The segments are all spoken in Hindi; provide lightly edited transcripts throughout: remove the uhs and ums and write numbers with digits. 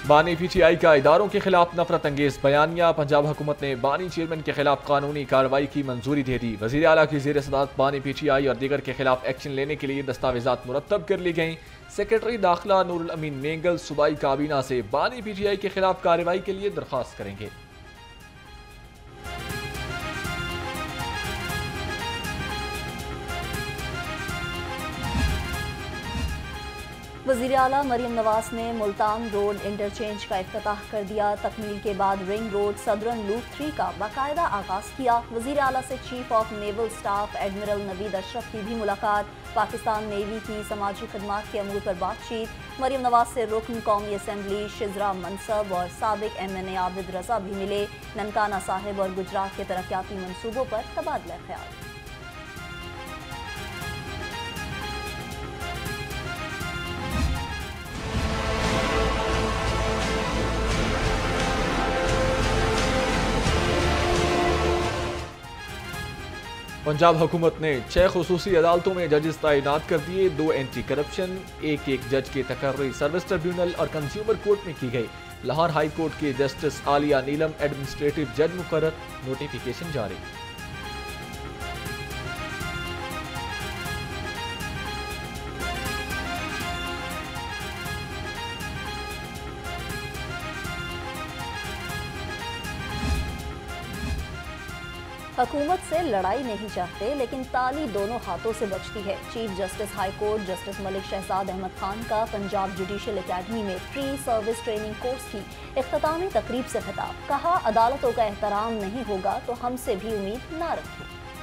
बानी पीटीआई का इदारों के खिलाफ नफरत अंगेज बयानिया। पंजाब हुकूमत ने बानी चेयरमैन के खिलाफ कानूनी कार्रवाई की मंजूरी दे दी। वजीर आला की ज़ेर सदारत बानी पीटीआई और दीगर के खिलाफ एक्शन लेने के लिए दस्तावेजात मुरतब कर ली गई। सेक्रेटरी दाखिला नूरुल अमीन मेंगल सूबाई काबीना से बानी पीटीआई के खिलाफ कार्रवाई के लिए दरख्वास्त करेंगे। वज़ीर आला मरियम नवाज ने मुल्तान रोड इंटरचेंज का इफ्तिताह कर दिया। तकमील के बाद रिंग रोड सदरन लूप 3 का बाकायदा आगाज किया। वज़ीर आला से chief of naval staff admiral Naveed Ashraf की भी मुलाकात। पाकिस्तान नेवी की समाजी खदमात के अमूर पर बातचीत। मरियम नवाज से रुकन कौमी असम्बली शिजरा मनसब और साबिक MNA आबिद रजा भी मिले। ननकाना साहिब और गुजरात के तरक्याती मनसूबों पर तबादला ख्याल। पंजाब हुकूमत ने 6 खुसूसी अदालतों में जजेस तैनात कर दिए। 2 एंटी करप्शन, एक जज के तकर्री सर्विस ट्रिब्यूनल और कंज्यूमर कोर्ट में की गई। लाहौर हाई कोर्ट के जस्टिस आलिया नीलम एडमिनिस्ट्रेटिव जज मुकर्रर, नोटिफिकेशन जारी। हुकूमत से लड़ाई नहीं चाहते, लेकिन ताली दोनों हाथों से बचती है। Chief justice high court justice Malik Shahzad Ahmed Khan का पंजाब जुडिशल एकेडमी में प्री सर्विस ट्रेनिंग कोर्स की इख्तितामी तकरीब से खिताब। कहा, अदालतों का एहतराम नहीं होगा तो हमसे भी उम्मीद ना रखें।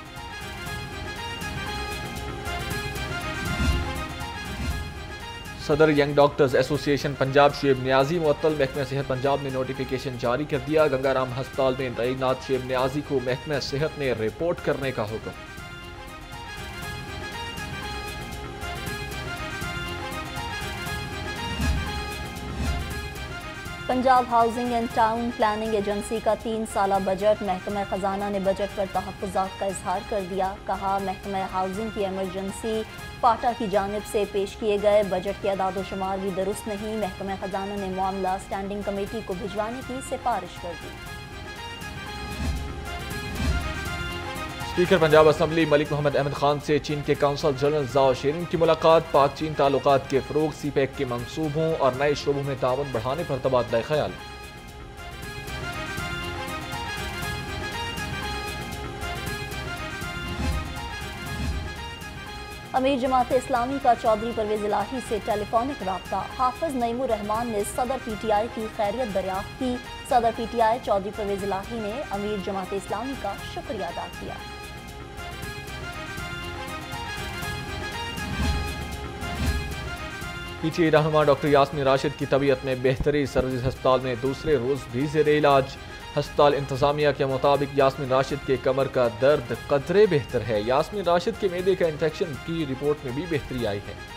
सदर young doctors association Punjab Shoaib Niazi मुअत्तल। महकमा सेहत पंजाब ने नोटिफिकेशन जारी कर दिया। गंगाराम हस्पताल में तैनात शुएब नियाजी को महकमा सेहत ने रिपोर्ट करने का हुक्म। Punjab housing and town planning agency का 3 साला बजट। महकमा खजाना ने बजट पर तहफ़्फ़ुज़ात का इजहार कर दिया। कहा, महकमा हाउसिंग की एमरजेंसी फाटा की जानिब से पेश किए गए बजट के अदाद शुमार भी दुरुस्त नहीं। महकमा खजाना ने मामला स्टैंडिंग कमेटी को भिजवाने की सिफारिश कर दी। स्पीकर पंजाब असम्बली मलिक मोहम्मद अहमद खान से चीन के काउंसल जनरल जाओ शेरिंग की मुलाकात। पाक चीन ताल्लुकात के फ़रोग, सीपैक के मंसूबों और नए शोबों में ताउन बढ़ाने पर तबादला ख्याल। अमीर जमात इस्लामी का चौधरी परवेज इलाही से टेलीफोनिक राब्ता। हाफिज नईमुर रहमान ने सदर PTI की खैरियत दरियाफ्त की। सदर PTI चौधरी परवेज इलाही ने अमीर जमात इस्लामी का शुक्रिया अदा किया। PTI रहनुमा डॉक्टर यास्मीन राशिद की तबीयत में बेहतरी। सर्विस अस्पताल में दूसरे रोज भी ज़ेरे इलाज। अस्पताल इंतजामिया के मुताबिक यास्मीन राशिद के कमर का दर्द कदरे बेहतर है। यास्मीन राशिद के मैदे का इंफेक्शन की रिपोर्ट में भी बेहतरी आई है।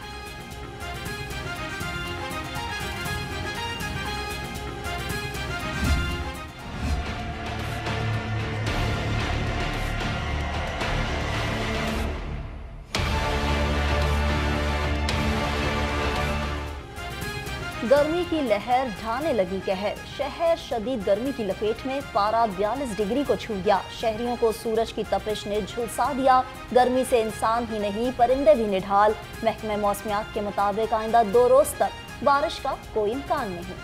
गर्मी की लहर ढाने लगी कहर। शहर शदीद गर्मी की लपेट में। पारा 42 डिग्री को छू गया। शहरियों को सूरज की तपिश ने झुलसा दिया। गर्मी से इंसान ही नहीं परिंदे भी निढाल। महकमे मौसमियात के मुताबिक आइंदा 2 रोज तक बारिश का कोई इम्कान नहीं।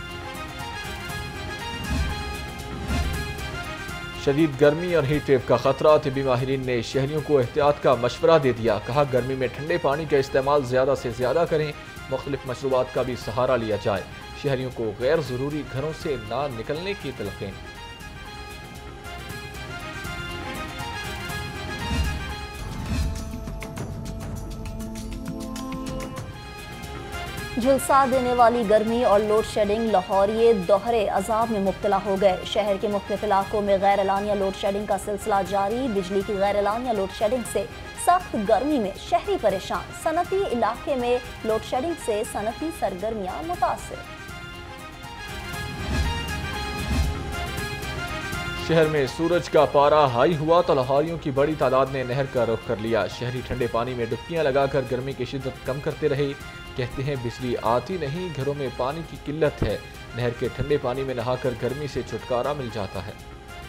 शदीद गर्मी और हीट वेव का खतरा। तिब्बी माहिरीन ने शहरियों को एहतियात का मशवरा दे दिया। कहा, गर्मी में ठंडे पानी का इस्तेमाल ज़्यादा से ज़्यादा करें। मुख्तलिफ मशरूबात का भी सहारा लिया जाए। शहरियों को गैर ज़रूरी घरों से ना निकलने की तलक़ीन। झुलसा देने वाली गर्मी और लोड शेडिंग लाहौरिये दोहरे अजाब में मुब्तला हो गए। शहर के मुख्तलिफ इलाकों में गैर एलानिया लोड शेडिंग का सिलसिला जारी। बिजली की गैर एलानिया लोड शेडिंग से सख्त गर्मी में शहरी परेशान। सनती इलाके में लोड शेडिंग से सनती सरगर्मियां मुतासिर। शहर में सूरज का पारा हाई हुआ तो लाहौरियों की बड़ी तादाद ने नहर का रुख कर लिया। शहरी ठंडे पानी में डुबकियां लगाकर गर्मी की शिद्दत कम करते रहे। कहते हैं बिजली आती नहीं, घरों में पानी की किल्लत है। नहर के ठंडे पानी में नहाकर गर्मी से छुटकारा मिल जाता है।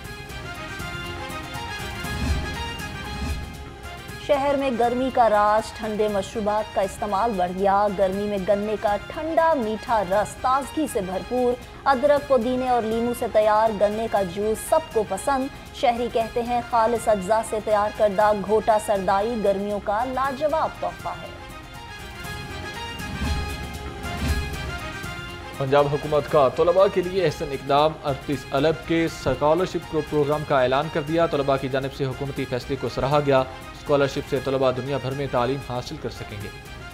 शहर में गर्मी का राज, ठंडे मशरूबात का इस्तेमाल बढ़ गया। गर्मी में गन्ने का ठंडा मीठा रस ताजगी से भरपूर, अदरक, पुदीने और लीमू से तैयार गन्ने का जूस सबको पसंद। शहरी कहते हैं खालिस अज्जा से तैयार करदा घोटा सरदाई गर्मियों का लाजवाब तोहफा है। पंजाब हुकूमत का तलबा के लिए अहसन इकदाम, 38 अरब के स्कॉलरशिप प्रोग्राम का ऐलान कर दिया। तलबा की जानिब से हुकूमती फैसले को सराहा गया। स्कॉलरशिप से तलबा दुनिया भर में तालीम हासिल कर सकेंगे।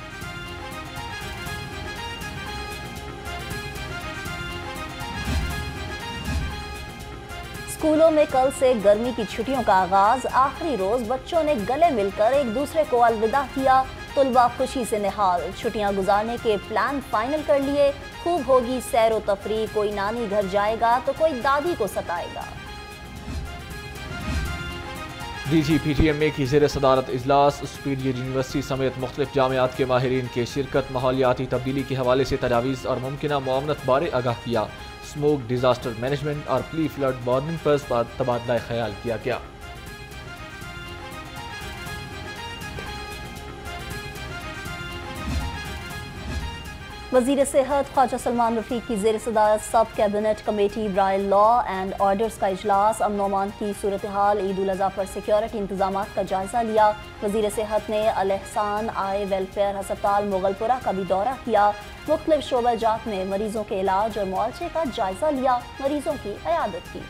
स्कूलों में कल से गर्मी की छुट्टियों का आगाज। आखिरी रोज बच्चों ने गले मिलकर एक दूसरे को अलविदा किया। तुलबा खुशी से निहाल, छुट्टियां गुजारने के प्लान फाइनल कर लिए। खूब होगी सैर व तफरी, कोई नानी घर जाएगा तो कोई दादी को सताएगा। DGPTMA की ज़ेर सदारत इजलास, स्पीडियत यूनिवर्सिटी समेत मुख्तलिफ जामियात के माहिरीन के शिरकत। माहौलियाती तब्दीली के हवाले से तजावीज़ और मुमकिना मुआवनत बारे आगाह किया। स्मोक, डिजास्टर मैनेजमेंट और प्री फ्लड वार्निंग पर तबादला ख्याल किया गया। वज़ीर सेहत ख्वाजा सलमान रफीक की ज़ेर सदारत सब कैबिनेट कमेटी बराए लॉ एंड ऑर्डर्स का इजलास। अमन अमान की सूरत हाल, ईद उल अज़हा पर सिक्योरिटी इंतजाम का जायजा लिया। वज़ीर सेहत ने अल एहसान आई वेलफेयर अस्पताल मुगलपुरा का भी दौरा किया। मुख्तलिफ शोबाजात में मरीजों के इलाज और मुआवजे का जायजा लिया। मरीजों की इयादत की।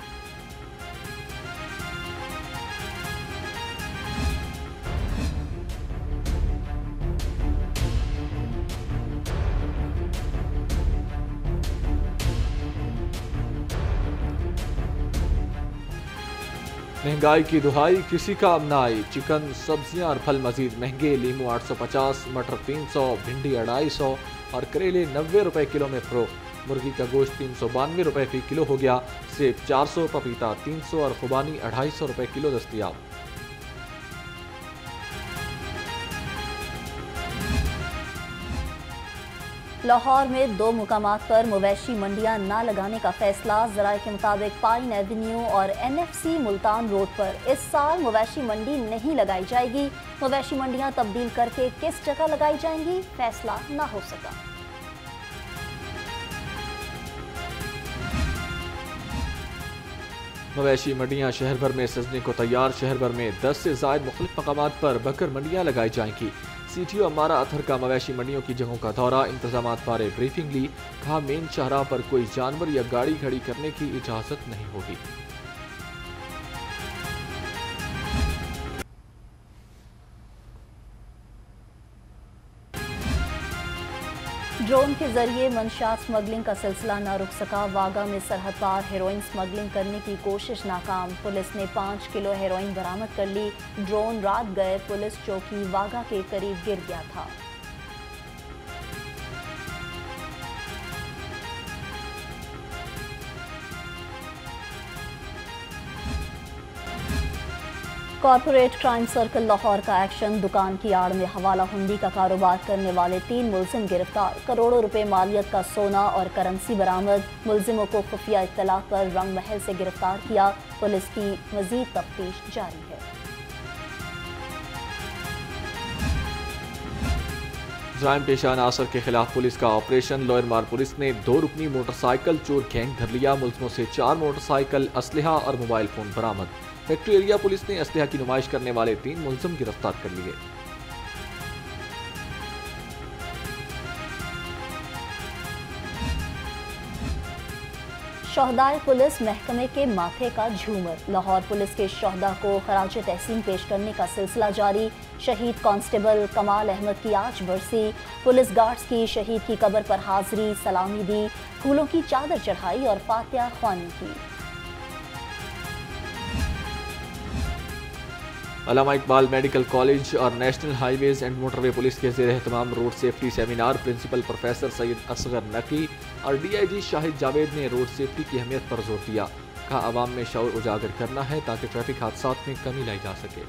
महंगाई की दुहाई, किसी का अब ना आई। चिकन, सब्जियां और फल मजीद महंगे। लीमू 850, मटर 300, भिंडी 250 और करेले 90 रुपए किलो में फरोख्त। मुर्गी का गोश्त 392 रुपए फी किलो हो गया। सेब 400, पपीता 300 और खुबानी 250 रुपए किलो दस्तयाब। लाहौर में 2 मुकामात पर मवेशी मंडियां ना लगाने का फैसला। ज़राए के मुताबिक पाइन एवेन्यू और NFC मुल्तान रोड पर इस साल मवेशी मंडी नहीं लगाई जाएगी। मवेशी मंडियां तब्दील करके किस जगह लगाई जाएंगी, फैसला ना हो सका। मवेशी मंडियां शहर भर में सजने को तैयार। शहर भर में 10 से ज़ायद मुख्तलिफ मकामात पर बकर मंडियां लगाई जाएंगी। CTO अमारा अथर का मवेशी मंडियों की जगहों का दौरा, इंतजामात बारे ब्रीफिंग ली। कहा मेन शाहराह पर कोई जानवर या गाड़ी खड़ी करने की इजाजत नहीं होगी। ड्रोन के जरिए मंशियात स्मगलिंग का सिलसिला न रुक सका। वागा में सरहद पार हेरोइन स्मगलिंग करने की कोशिश नाकाम। पुलिस ने 5 किलो हेरोइन बरामद कर ली। ड्रोन रात गए पुलिस चौकी वागा के करीब गिर गया था। कॉर्पोरेट क्राइम सर्कल लाहौर का एक्शन। दुकान की आड़ में हवाला हुंडी का कारोबार करने वाले 3 मुलजिम गिरफ्तार। करोड़ों रुपए मालियत का सोना और करेंसी बरामद। मुलजिमों को खुफिया इत्तला पर रंग महल से गिरफ्तार किया। पुलिस की मजीद तफ्तीश जारी है। जराइम पेशा नासर के खिलाफ पुलिस का ऑपरेशन। लोअर मार पुलिस ने 2 रुकनी मोटरसाइकिल चोर गैंग धर लिया। मुलजिमों से 4 मोटरसाइकिल, असलहा और मोबाइल फोन बरामद। फैक्ट्री एरिया पुलिस ने असलहा की नुमाइश करने वाले 3 मुलजिम गिरफ्तार कर लिए। शोहदाए पुलिस महकमे के माथे का झूमर। लाहौर पुलिस के शोहदा को खराज तहसीन पेश करने का सिलसिला जारी। शहीद कांस्टेबल कमाल अहमद की आज बरसी। पुलिस गार्ड्स की शहीद की कब्र पर हाजिरी, सलामी दी, फूलों की चादर चढ़ाई और फातिहा ख्वानी की। अल्लामा इकबाल मेडिकल कॉलेज और national highways and motorway police के ज़ेर एहतमाम road safety seminar. Principal professor Syed Asghar Naqi और DIG शाहिद जावेद ने रोड सेफ्टी की अहमियत पर जोर दिया। कहा आवाम में शऊर उजागर करना है ताकि ट्रैफिक हादसात में कमी लाई जा सके।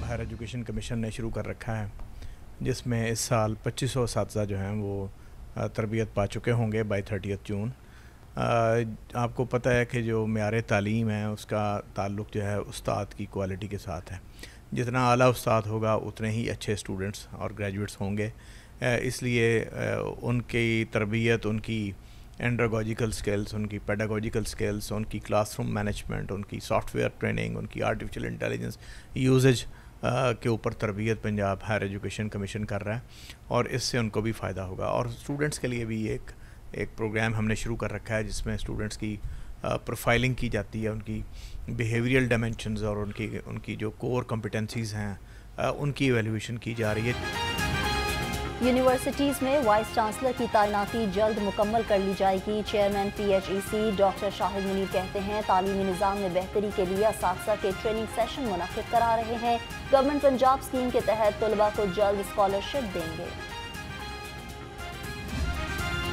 हायर एजुकेशन कमीशन ने शुरू कर रखा है, जिसमें इस साल 2500 असातिज़ा जो हैं वो तरबियत पा चुके होंगे बाय 30 जून। आपको पता है कि जो मेयार तालीम है उसका ताल्लुक़ जो है उस्ताद की क्वालिटी के साथ है। जितना आला उस्ताद होगा उतने ही अच्छे स्टूडेंट्स और ग्रेजुएट्स होंगे। इसलिए उनकी तरबियत, उनकी एंड्रागोजिकल स्किल्स, उनकी पेडागोजिकल स्किल्स, उनकी क्लासरूम मैनेजमेंट, उनकी सॉफ्टवेयर ट्रेनिंग, उनकी आर्टिफिशियल इंटेलिजेंस यूजेज के ऊपर तरबियत पंजाब हायर एजुकेशन कमीशन कर रहा है और इससे उनको भी फ़ायदा होगा। और स्टूडेंट्स के लिए भी एक प्रोग्राम हमने शुरू कर रखा है जिसमें स्टूडेंट्स की प्रोफाइलिंग की जाती है, उनकी बिहेवियरल डायमेंशंस और उनकी जो कोर कॉम्पिटेंसीज़ हैं उनकी एवेल्यूएशन की जा रही है। यूनिवर्सिटीज़ में वाइस चांसलर की तैनाती जल्द मुकम्मल कर ली जाएगी। Chairman PHEC doctor Shahid Munir कहते हैं तालीमी निज़ाम में बेहतरी के लिए असातिज़ा के ट्रेनिंग सेशन मुनक़िद करा रहे हैं। गवर्नमेंट पंजाब स्कीम के तहत तलबा को जल्द स्कॉलरशिप देंगे।